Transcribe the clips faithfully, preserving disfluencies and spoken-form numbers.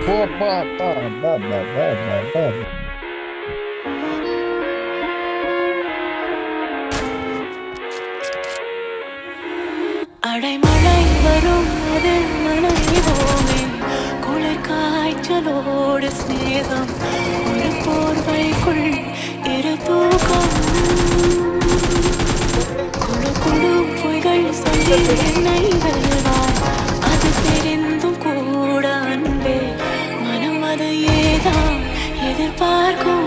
அடைமழை வரும் அதில் நனைவோமே குளிர் காய்ச்சலோடு ஸ்நேகம் ஒரு போர்வைக்குள் இரு தூக்கம் குழு குழு பொய்கள் சொல்லி என்னை வெல்வார் அது தெரிந்தும் கூட அன்பே மனம் அது ஏதான் எதிர்பார்க்கும்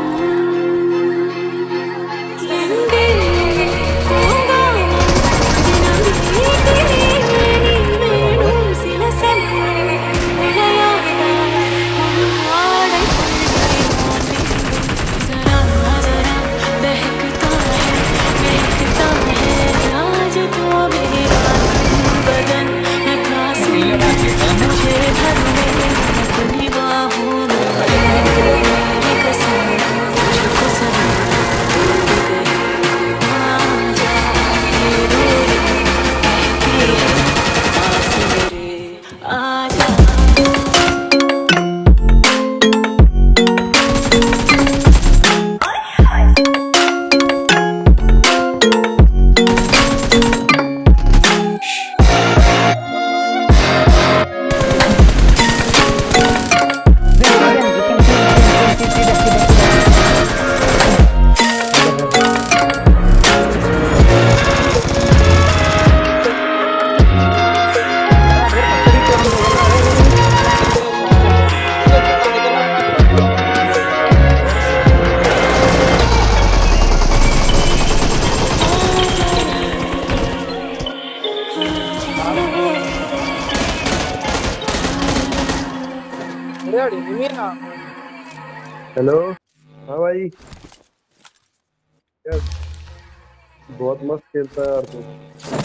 हेलो हाँ भाई यार बहुत मस्त खेलता है यार तू।